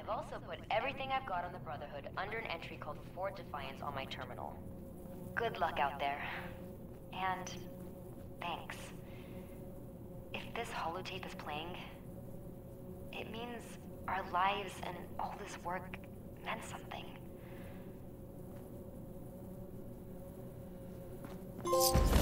I've also put everything I've got on the Brotherhood under an entry called Fort Defiance on my terminal. Good luck out there. And thanks. If this holotape is playing, it means our lives and all this work meant something.